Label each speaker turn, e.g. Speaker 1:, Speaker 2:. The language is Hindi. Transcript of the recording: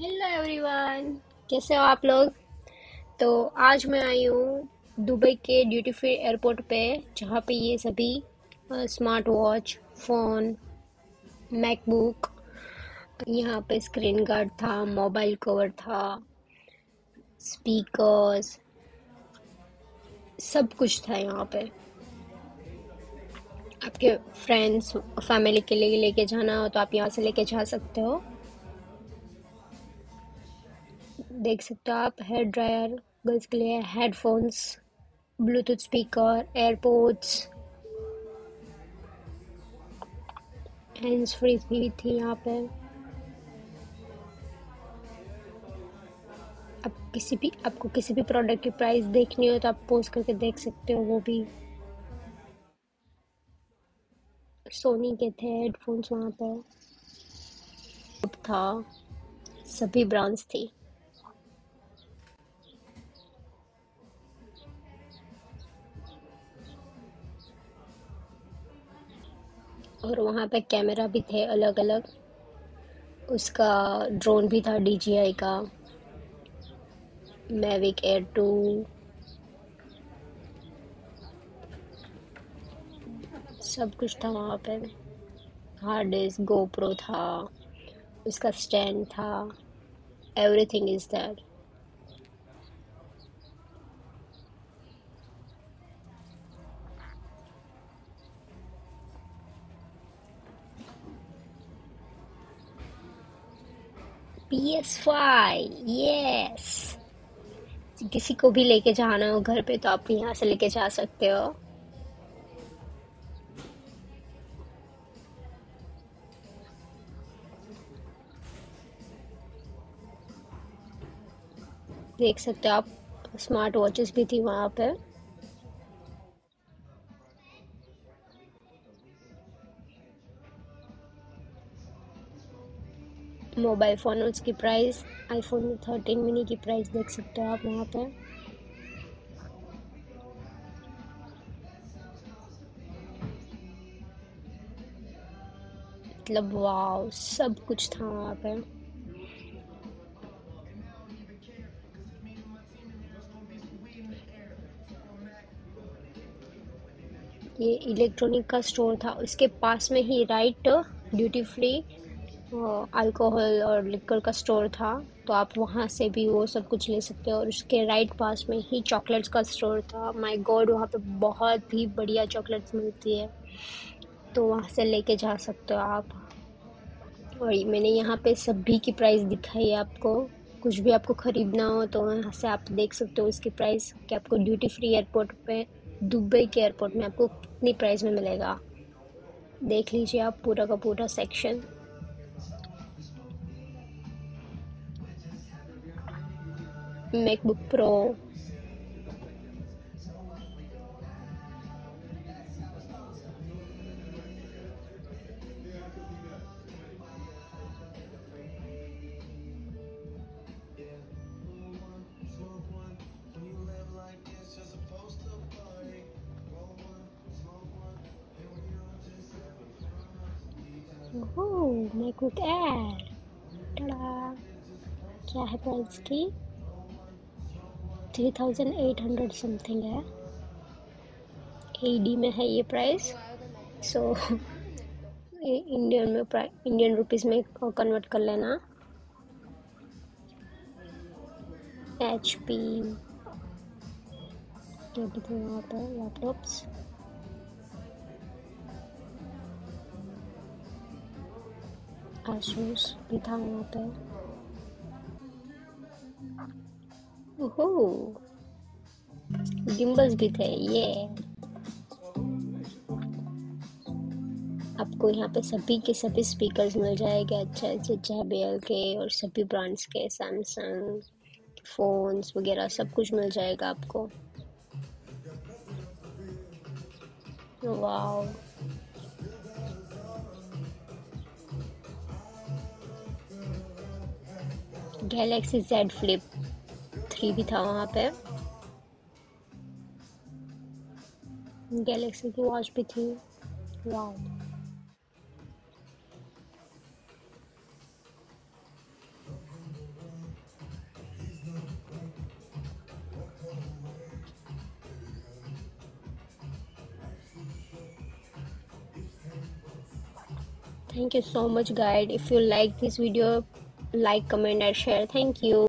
Speaker 1: Hello everyone. कैसे हो आप लोग। तो आज मैं आई हूँ दुबई के ड्यूटी फ्री एयरपोर्ट पे, जहाँ पे ये सभी स्मार्ट वॉच, फ़ोन, मैकबुक, यहाँ पे स्क्रीन गार्ड था, मोबाइल कवर था, स्पीकर्स, सब कुछ था यहाँ पे। आपके फ्रेंड्स फैमिली के लिए लेके जाना हो तो आप यहाँ से लेके जा सकते हो। देख सकते हो आप, हेयर ड्रायर, गर्ल्स के लिए headphones, Bluetooth speaker, airports, hands free भी थी यहाँ पे। आपको किसी भी प्रोडक्ट की प्राइस देखनी हो तो आप पोज करके देख सकते हो। वो भी सोनी के थे हेडफोन्स वहाँ पे। अब था, सभी ब्रांड्स थी। और वहाँ पे कैमरा भी थे अलग अलग। उसका ड्रोन भी था DJI का, मैविक एयर 2, सब कुछ था वहाँ पे। हार्ड डिस्क, गोप्रो था, उसका स्टैंड था, everything is there. PS5, yes. किसी को भी लेके जाना हो घर पे तो आप यहाँ से लेके जा सकते हो। देख सकते हो आप, स्मार्ट वॉचेस भी थी वहाँ पे। मोबाइल फ़ोन, उसकी प्राइस, आईफोन 13 मिनी की प्राइस देख सकते हो आप वहाँ पे। मतलब वाह, सब कुछ था वहाँ पे। ये इलेक्ट्रॉनिक का स्टोर था, उसके पास में ही राइट ड्यूटी फ्री अल्कोहल और लिकर का स्टोर था। तो आप वहाँ से भी वो सब कुछ ले सकते हो। और उसके राइट पास में ही चॉकलेट्स का स्टोर था। माय गॉड, वहाँ पे बहुत ही बढ़िया चॉकलेट्स मिलती है, तो वहाँ से लेके जा सकते हो आप। और मैंने यहाँ पे सभी की प्राइस दिखाई है आपको। कुछ भी आपको ख़रीदना हो तो यहाँ से आप देख सकते हो उसकी प्राइस, कि आपको ड्यूटी फ्री एयरपोर्ट पे, दुबई के एयरपोर्ट में आपको कितनी प्राइस में मिलेगा। देख लीजिए आप पूरा का पूरा section. MacBook Pro, oh MacBook Air, tada. क्या है प्राइस की, 3800 समथिंग है। AD में है ये प्राइस। सो इंडियन रुपीस में कन्वर्ट कर लेना। HP क्या भी थे वहाँ पे, लैपटॉप्स। आसूस भी था वहाँ पे। ओहो, गिम्बल्स भी थे ये। आपको यहाँ पे सभी के सभी स्पीकर्स मिल जाएंगे अच्छे अच्छे, JBL के और सभी ब्रांड्स के, सैमसंग फोन्स वगैरह सब कुछ मिल जाएगा आपको। वाओ, गैलेक्सी Z Flip 3 भी था वहाँ पे। गैलेक्सी की वॉच भी थी। Wow, Thank you so much, guide. If you like this video, like, comment, and share. Thank you.